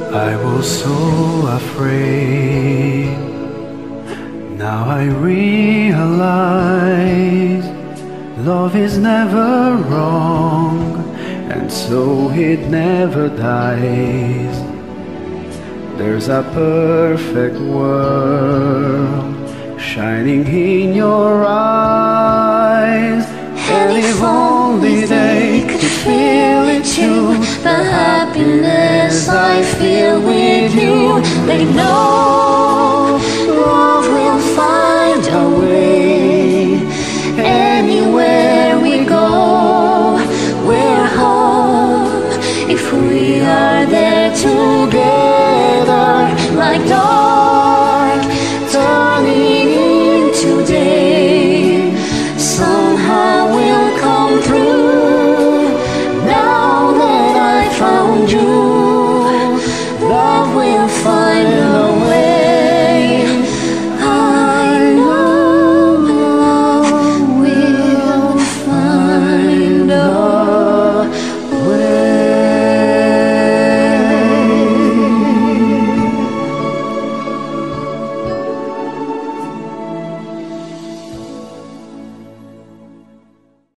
I was so afraid. Now I realize love is never wrong, and so it never dies. There's a perfect world shining in your eyes, and if only they could feel it too, the happiness I feel with you. They know love will find a way. Anywhere we go, we're home if we are there together, like